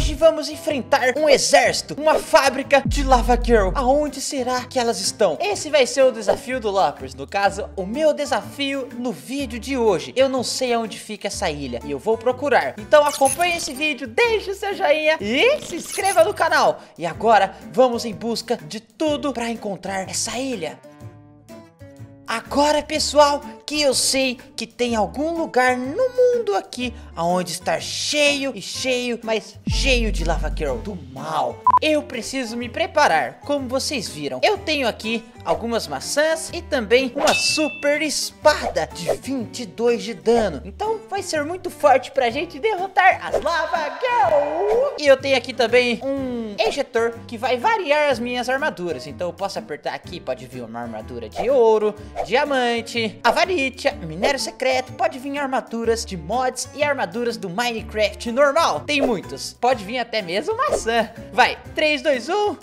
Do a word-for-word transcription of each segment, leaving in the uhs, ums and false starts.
hoje vamos enfrentar um exército, uma fábrica de Lava Girl. Aonde será que elas estão? Esse vai ser o desafio do Loppers. No caso, o meu desafio no vídeo de hoje. Eu não sei aonde fica essa ilha e eu vou procurar. Então acompanhe esse vídeo, deixe o seu joinha e se inscreva no canal. E agora vamos em busca de tudo para encontrar essa ilha. Agora, pessoal, que eu sei que tem algum lugar no mundo aqui aonde está cheio e cheio, mas cheio de Lava Girl do mal. Eu preciso me preparar. Como vocês viram, eu tenho aqui algumas maçãs e também uma super espada de vinte e dois de dano. Então vai ser muito forte pra gente derrotar as Lava Girl. E eu tenho aqui também um ejetor que vai variar as minhas armaduras. Então eu posso apertar aqui, pode vir uma armadura de ouro, diamante, avaritia, minério secreto, pode vir armaduras de mods e armaduras do Minecraft normal. Tem muitos, pode vir até mesmo maçã. Vai, três, dois, um.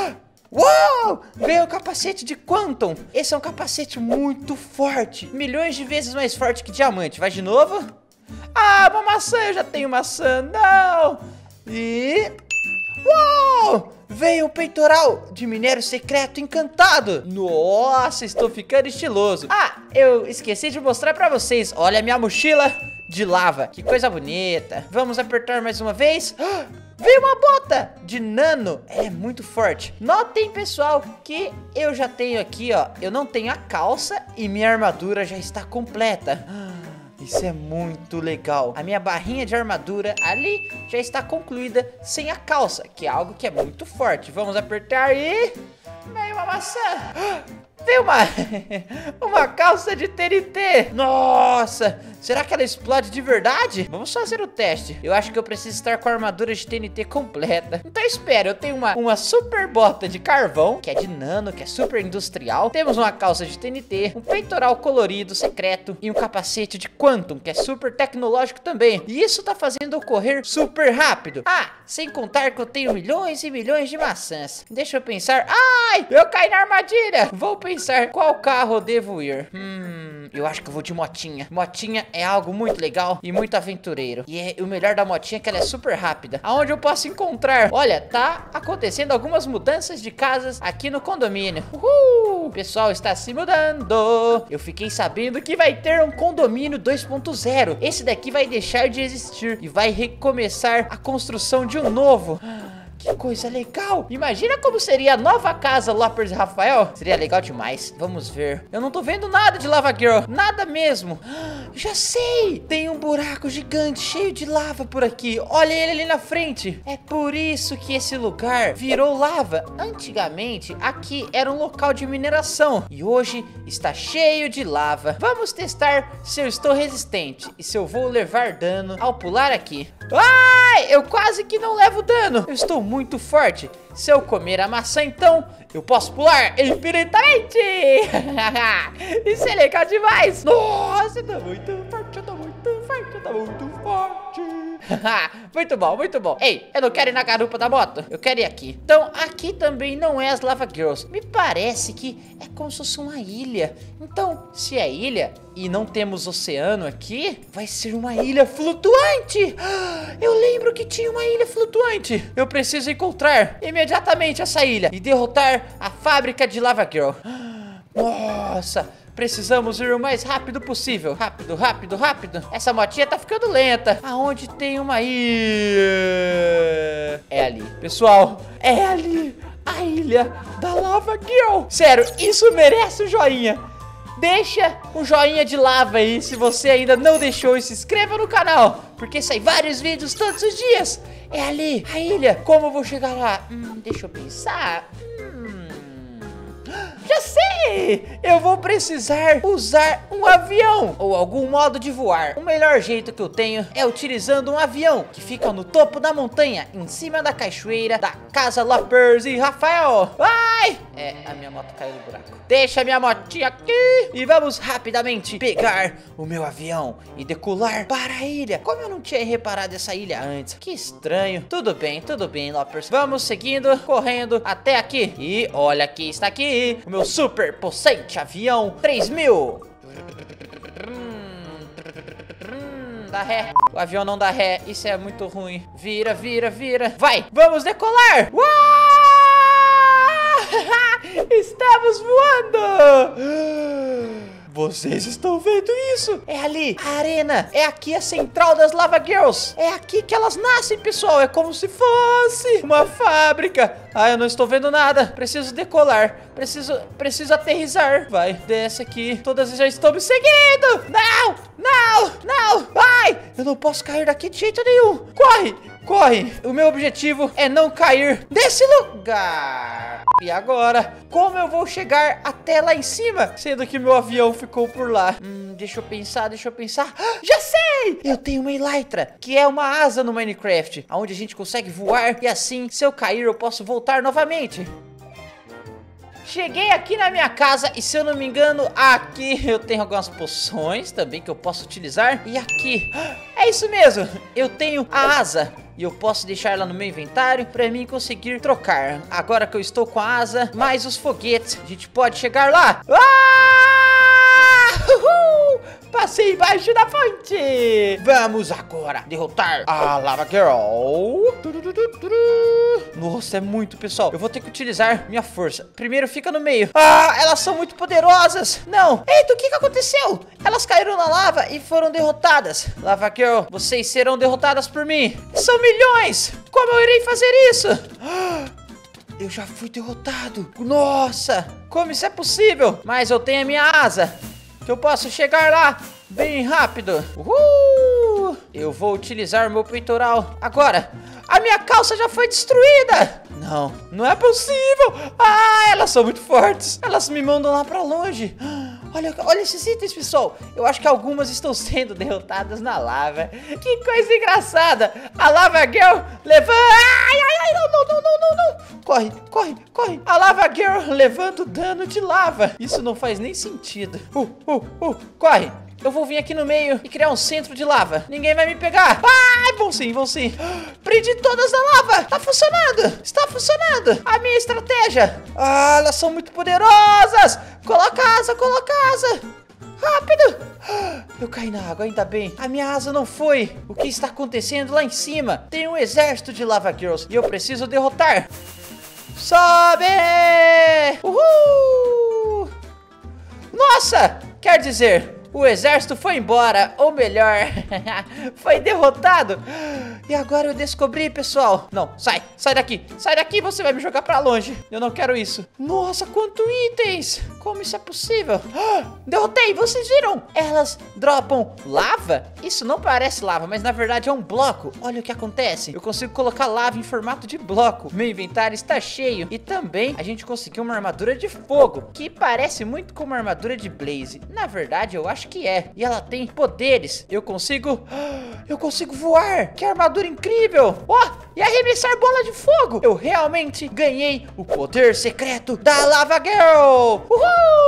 Uou! Veio o capacete de Quantum. Esse é um capacete muito forte, milhões de vezes mais forte que diamante. Vai de novo. Ah, uma maçã, eu já tenho maçã. Não! E... uou! Veio o peitoral de minério secreto encantado. Nossa, estou ficando estiloso. Ah, eu esqueci de mostrar pra vocês. Olha a minha mochila de lava. Que coisa bonita. Vamos apertar mais uma vez. Ah, veio uma bota de nano. Ela é muito forte. Notem, pessoal, que eu já tenho aqui, ó. Eu não tenho a calça e minha armadura já está completa. Isso é muito legal. A minha barrinha de armadura ali já está concluída sem a calça, que é algo que é muito forte. Vamos apertar e... veio uma maçã. Veio uma... uma calça de T N T. Nossa, será que ela explode de verdade? Vamos fazer o teste. Eu acho que eu preciso estar com a armadura de T N T completa. Então espera, eu tenho uma, uma super bota de carvão, que é de nano, que é super industrial. Temos uma calça de T N T, um peitoral colorido, secreto e um capacete de Quantum, que é super tecnológico também. E isso tá fazendo eu correr super rápido. Ah, sem contar que eu tenho milhões e milhões de maçãs. Deixa eu pensar. Ai, eu caí na armadilha. Vou pensar qual carro eu devo ir. Hum, eu acho que eu vou de motinha. Motinha é algo muito legal e muito aventureiro. E é, o melhor da motinha é que ela é super rápida. Aonde eu posso encontrar? Olha, tá acontecendo algumas mudanças de casas aqui no condomínio. Uhul! O pessoal está se mudando. Eu fiquei sabendo que vai ter um condomínio dois ponto zero. Esse daqui vai deixar de existir e vai recomeçar a construção de um novo. Que coisa legal. Imagina como seria a nova casa Loppers e Rafael. Seria legal demais. Vamos ver. Eu não tô vendo nada de Lava Girl. Nada mesmo. Já sei. Tem um buraco gigante cheio de lava por aqui. Olha ele ali na frente. É por isso que esse lugar virou lava. Antigamente, aqui era um local de mineração. E hoje está cheio de lava. Vamos testar se eu estou resistente e se eu vou levar dano ao pular aqui. Ai, eu quase que não levo dano. Eu estou muito forte. Se eu comer a maçã, então eu posso pular infinitamente. Isso é legal demais. Nossa, tá muito forte, tá muito forte, tá muito forte. Muito bom, muito bom. Ei, eu não quero ir na garupa da moto. Eu quero ir aqui. Então, aqui também não é as Lava Girls. Me parece que é como se fosse uma ilha. Então, se é ilha e não temos oceano aqui, vai ser uma ilha flutuante. Eu lembro que tinha uma ilha flutuante. Eu preciso encontrar imediatamente essa ilha e derrotar a fábrica de Lava Girl. Nossa, precisamos ir o mais rápido possível. Rápido, rápido, rápido. Essa motinha tá ficando lenta. Aonde tem uma ilha? É ali. Pessoal, é ali. A ilha da Lava Girl. Sério, isso merece um joinha. Deixa um joinha de lava aí se você ainda não deixou e se inscreva no canal, porque sai vários vídeos todos os dias. É ali, a ilha. Como eu vou chegar lá? Hum, deixa eu pensar. Hum... Já sei! Eu vou precisar usar um avião ou algum modo de voar. O melhor jeito que eu tenho é utilizando um avião que fica no topo da montanha, em cima da cachoeira da casa Loppers e Rafael. Ai! É, a minha moto caiu no buraco. Deixa a minha motinha aqui e vamos rapidamente pegar o meu avião e decolar para a ilha. Como eu não tinha reparado essa ilha antes. Que estranho. Tudo bem, tudo bem, Loppers. Vamos seguindo, correndo até aqui. E olha aqui, está aqui o meu super possante avião três mil. Dá ré. O avião não dá ré. Isso é muito ruim. Vira, vira, vira. Vai, vamos decolar. Uau! Estamos voando. Vocês estão vendo isso? É ali, a arena. É aqui a central das Lava Girls. É aqui que elas nascem, pessoal. É como se fosse uma fábrica. Ah, eu não estou vendo nada. Preciso decolar. Preciso, preciso aterrissar. Vai, desce aqui. Todas já estão me seguindo. Não, não, não. Ai, eu não posso cair daqui de jeito nenhum. Corre, corre. O meu objetivo é não cair desse lugar. E agora, como eu vou chegar até lá em cima? Sendo que meu avião ficou por lá. Hum, deixa eu pensar, deixa eu pensar. Ah, já sei! Eu tenho uma Elytra, que é uma asa no Minecraft, onde a gente consegue voar e assim, se eu cair, eu posso voltar novamente. Cheguei aqui na minha casa e, se eu não me engano, aqui eu tenho algumas poções também que eu posso utilizar. E aqui, é isso mesmo, eu tenho a asa e eu posso deixar ela no meu inventário para mim conseguir trocar. Agora que eu estou com a asa, mais os foguetes, a gente pode chegar lá. Ah! Uhul! Passei embaixo da ponte. Vamos agora derrotar a Lava Girl. Nossa, é muito, pessoal. Eu vou ter que utilizar minha força. Primeiro fica no meio. Ah, elas são muito poderosas. Não. Eita, o que que aconteceu? Elas caíram na lava e foram derrotadas. Lava Girl, vocês serão derrotadas por mim. São milhões. Como eu irei fazer isso? Eu já fui derrotado. Nossa, como isso é possível? Mas eu tenho a minha asa, que eu posso chegar lá bem rápido. Uhul! Eu vou utilizar o meu peitoral. Agora, a minha calça já foi destruída. Não, não é possível. Ah, elas são muito fortes. Elas me mandam lá pra longe. Olha, olha esses itens, pessoal. Eu acho que algumas estão sendo derrotadas na lava. Que coisa engraçada. A Lava Girl levando... Ai, ai, ai, não, não, não, não, não, não. Corre, corre, corre. A Lava Girl levando dano de lava. Isso não faz nem sentido. Uh, uh, uh, corre. Eu vou vir aqui no meio e criar um centro de lava. Ninguém vai me pegar. Ai, vão sim, vão sim. Prendi todas na lava. Tá funcionando. Está funcionando. A minha estratégia. Ah, elas são muito poderosas. Coloca asa, coloca asa. Rápido. Eu caí na água, ainda bem. A minha asa não foi. O que está acontecendo lá em cima? Tem um exército de Lava Girls e eu preciso derrotar. Sobe! Uhul! Nossa! Quer dizer... o exército foi embora, ou melhor, foi derrotado. E agora eu descobri, pessoal. Não, sai, sai daqui, sai daqui, você vai me jogar pra longe. Eu não quero isso. Nossa, quantos itens. Como isso é possível? Derrotei, vocês viram? Elas dropam lava? Isso não parece lava, mas na verdade é um bloco. Olha o que acontece. Eu consigo colocar lava em formato de bloco. Meu inventário está cheio. E também a gente conseguiu uma armadura de fogo, que parece muito com uma armadura de Blaze. Na verdade, eu acho que é. E ela tem poderes. Eu consigo... Eu consigo voar. Que armadura incrível. Ó, oh, e arremessar bola de fogo. Eu realmente ganhei o poder secreto da Lava Girl. Uhul!